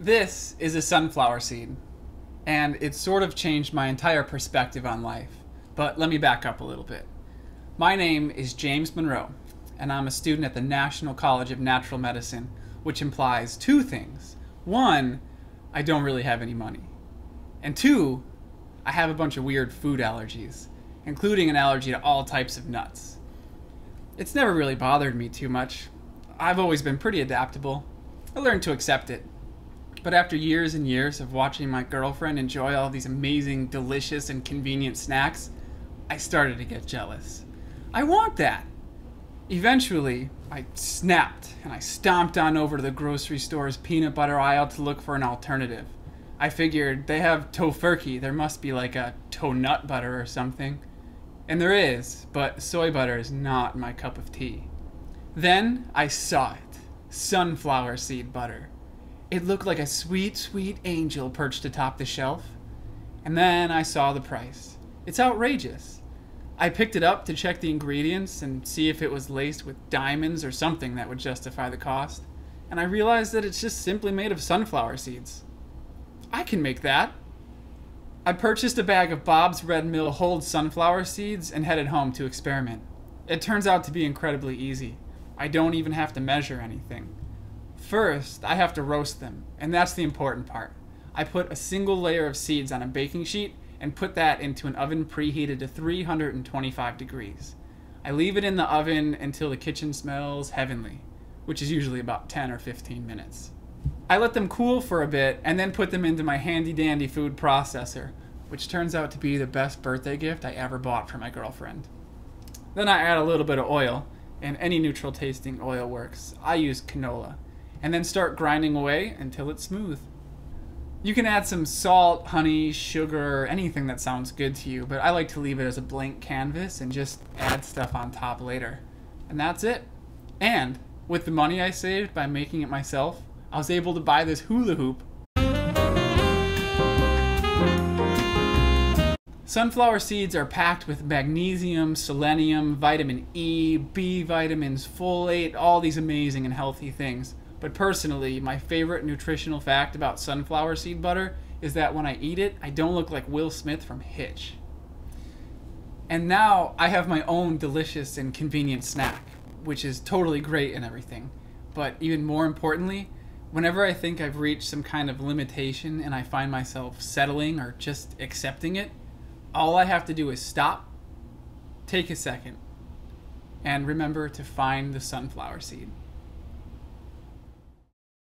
This is a sunflower seed, and it sort of changed my entire perspective on life. But let me back up a little bit. My name is James Monroe, and I'm a student at the National College of Natural Medicine, which implies two things. One, I don't really have any money. And two, I have a bunch of weird food allergies, including an allergy to all types of nuts. It's never really bothered me too much. I've always been pretty adaptable. I learned to accept it. But after years and years of watching my girlfriend enjoy all these amazing, delicious, and convenient snacks, I started to get jealous. I want that! Eventually, I snapped and I stomped on over to the grocery store's peanut butter aisle to look for an alternative. I figured they have Tofurkey, there must be like a toe-nut butter or something. And there is, but soy butter is not my cup of tea. Then I saw it. Sunflower seed butter. It looked like a sweet, sweet angel perched atop the shelf. And then I saw the price. It's outrageous. I picked it up to check the ingredients and see if it was laced with diamonds or something that would justify the cost. And I realized that it's just simply made of sunflower seeds. I can make that. I purchased a bag of Bob's Red Mill whole sunflower seeds and headed home to experiment. It turns out to be incredibly easy. I don't even have to measure anything. First, I have to roast them, and that's the important part. I put a single layer of seeds on a baking sheet and put that into an oven preheated to 325 degrees. I leave it in the oven until the kitchen smells heavenly, which is usually about 10 or 15 minutes. I let them cool for a bit and then put them into my handy-dandy food processor, which turns out to be the best birthday gift I ever bought for my girlfriend. Then I add a little bit of oil, and any neutral tasting oil works. I use canola, and then start grinding away until it's smooth. You can add some salt, honey, sugar, anything that sounds good to you, but I like to leave it as a blank canvas and just add stuff on top later. And that's it. And with the money I saved by making it myself, I was able to buy this hula hoop. Sunflower seeds are packed with magnesium, selenium, vitamin E, B vitamins, folate, all these amazing and healthy things. But personally, my favorite nutritional fact about sunflower seed butter is that when I eat it, I don't look like Will Smith from Hitch. And now I have my own delicious and convenient snack, which is totally great and everything. But even more importantly, whenever I think I've reached some kind of limitation and I find myself settling or just accepting it, all I have to do is stop, take a second, and remember to find the sunflower seed.